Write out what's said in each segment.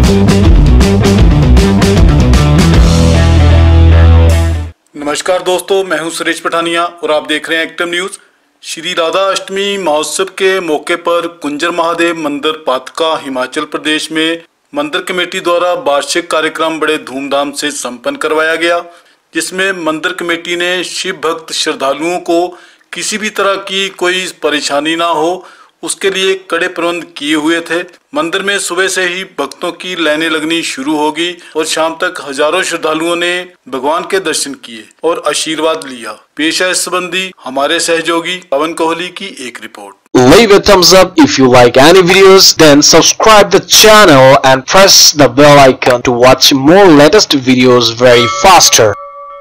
नमस्कार दोस्तों, मैं हूं सुरेश पठानिया और आप देख रहे हैं एक्टिव न्यूज। श्री राधा अष्टमी महोत्सव के मौके पर कुंजर महादेव मंदिर पातका हिमाचल प्रदेश में मंदिर कमेटी द्वारा वार्षिक कार्यक्रम बड़े धूमधाम से संपन्न करवाया गया, जिसमें मंदिर कमेटी ने शिव भक्त श्रद्धालुओं को किसी भी तरह की कोई परेशानी ना हो, उसके लिए कड़े प्रबंध किए हुए थे। मंदिर में सुबह से ही भक्तों की लाइनें लगनी शुरू होगी और शाम तक हजारों श्रद्धालुओं ने भगवान के दर्शन किए और आशीर्वाद लिया। पेश है इस संबंधी हमारे सहयोगी पवन कोहली की एक report. Leave a thumbs up if you like any videos, then subscribe the channel and press the bell icon to watch more latest videos very faster.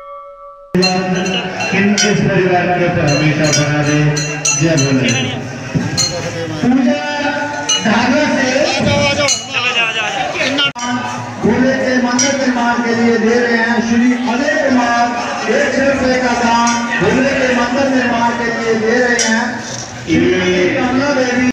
Bhole के मंदिर निर्माण के लिए दे रहे हैं श्री अजय कुमार 100 रुपए का दान। भोले के मंदिर निर्माण के लिए दे रहे हैं श्री कमला देवी।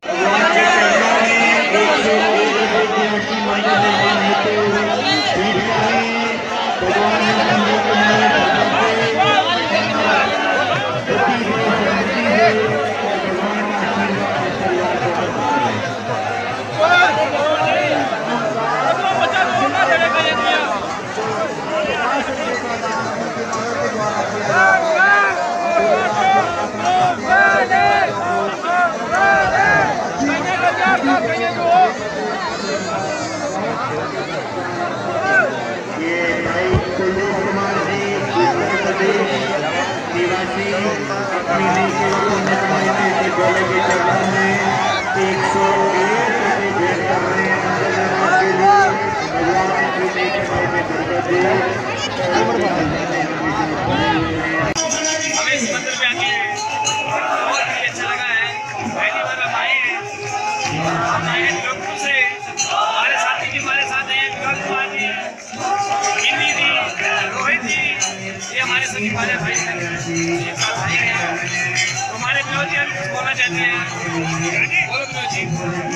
हमें इस मंदिर पे आके बहुत ही अच्छा लगा है। पहली बार हम आए हैं। हम आए हैं डॉक्टर से, हमारे साथी भी हमारे साथ हैं, कुमार जी, गिन्नी जी, रोहित जी, ये हमारे सभी हमारे भाई हैं, ये साथ आए हैं। तो हमारे विनोद जी कुछ बोलना चाहते हैं। बोलो विनोद जी।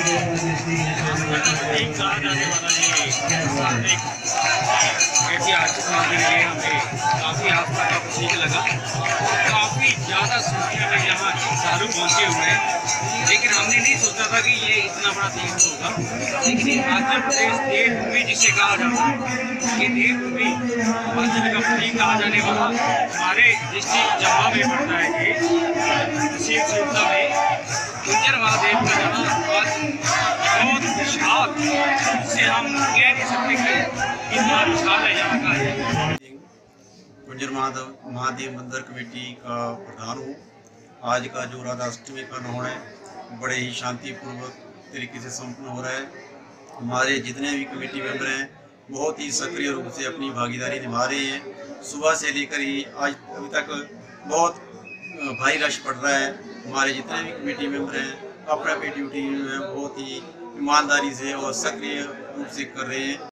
एक साथ आने वाला ये ऐतिहासिक मंदिर है, हमें काफ़ी आस्था का प्रतीक लगा। काफ़ी ज़्यादा संख्या में यहाँ श्रद्धालु पहुँचे हुए हैं, लेकिन हमने नहीं सोचा था कि ये इतना बड़ा तीर्थ होगा। लेकिन हिमाचल प्रदेश देवभूमि जिसे कहा जाता है, ये देवभूमि हिमाचल का प्रतीक कहा जाने वाला हमारे डिस्ट्रिक्ट चंबा में पड़ता है। ये तहसील सिरसा में कुंजर महादेव का जहाँ बहुत विशाल, जिसे हम कह नहीं सकते कि कितना विशाल है यहाँ का है। कुंजर महादेव मंदिर कमेटी का प्रधान हूँ। आज का जो राधा अष्टमी का नहान है बड़े ही शांतिपूर्वक तरीके से संपन्न हो रहा है। हमारे जितने भी कमेटी मेंबर हैं बहुत ही सक्रिय रूप से अपनी भागीदारी निभा रहे हैं। सुबह से लेकर ही आज अभी तक बहुत भारी रश पड़ रहा है। हमारे जितने भी कमेटी मेंबर हैं अपना ड्यूटी में बहुत ही ईमानदारी से और सक्रिय रूप से कर रहे हैं।